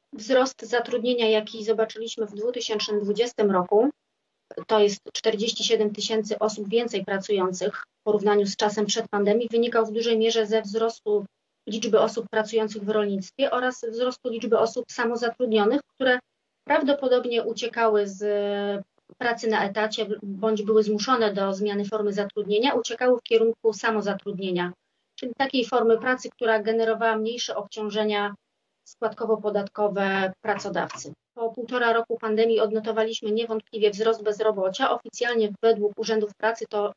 Wzrost zatrudnienia, jaki zobaczyliśmy w 2020 roku, to jest 47 tysięcy osób więcej pracujących w porównaniu z czasem przed pandemią, wynikał w dużej mierze ze wzrostu liczby osób pracujących w rolnictwie oraz wzrostu liczby osób samozatrudnionych, które prawdopodobnie uciekały z pracy na etacie bądź były zmuszone do zmiany formy zatrudnienia, uciekały w kierunku samozatrudnienia, czyli takiej formy pracy, która generowała mniejsze obciążenia składkowo-podatkowe pracodawcy. Po 1,5 roku pandemii odnotowaliśmy niewątpliwie wzrost bezrobocia. Oficjalnie według urzędów pracy to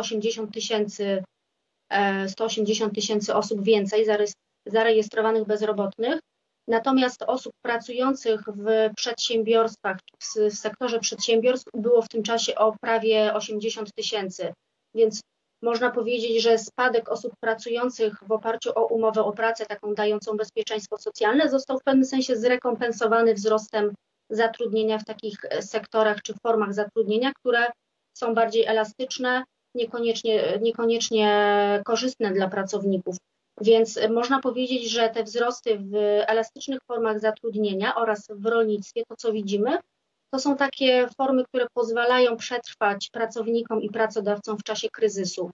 180 tysięcy osób więcej zarejestrowanych bezrobotnych. Natomiast osób pracujących w przedsiębiorstwach, w sektorze przedsiębiorstw było w tym czasie o prawie 80 tysięcy, więc można powiedzieć, że spadek osób pracujących w oparciu o umowę o pracę, taką dającą bezpieczeństwo socjalne, został w pewnym sensie zrekompensowany wzrostem zatrudnienia w takich sektorach czy formach zatrudnienia, które są bardziej elastyczne, niekoniecznie korzystne dla pracowników. Więc można powiedzieć, że te wzrosty w elastycznych formach zatrudnienia oraz w rolnictwie, to co widzimy, to są takie formy, które pozwalają przetrwać pracownikom i pracodawcom w czasie kryzysu.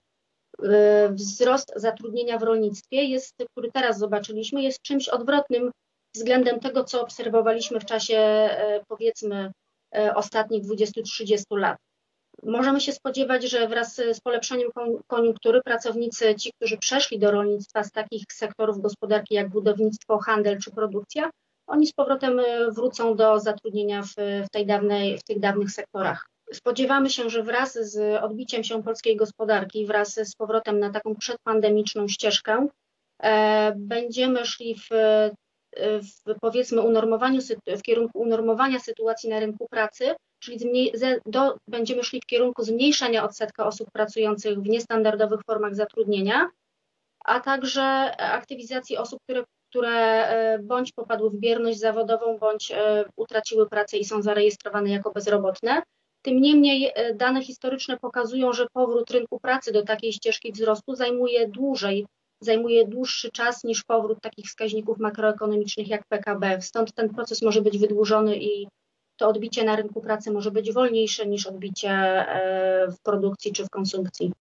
Wzrost zatrudnienia w rolnictwie, który teraz zobaczyliśmy, jest czymś odwrotnym względem tego, co obserwowaliśmy w czasie, powiedzmy, ostatnich 20-30 lat. Możemy się spodziewać, że wraz z polepszeniem koniunktury pracownicy, ci, którzy przeszli do rolnictwa z takich sektorów gospodarki jak budownictwo, handel czy produkcja, oni z powrotem wrócą do zatrudnienia w tych dawnych sektorach. Spodziewamy się, że wraz z odbiciem się polskiej gospodarki, wraz z powrotem na taką przedpandemiczną ścieżkę, będziemy szli powiedzmy w kierunku unormowania sytuacji na rynku pracy, czyli będziemy szli w kierunku zmniejszenia odsetka osób pracujących w niestandardowych formach zatrudnienia, a także aktywizacji osób, które bądź popadły w bierność zawodową, bądź utraciły pracę i są zarejestrowane jako bezrobotne. Tym niemniej dane historyczne pokazują, że powrót rynku pracy do takiej ścieżki wzrostu zajmuje dłuższy czas niż powrót takich wskaźników makroekonomicznych jak PKB. Stąd ten proces może być wydłużony i to odbicie na rynku pracy może być wolniejsze niż odbicie w produkcji czy w konsumpcji.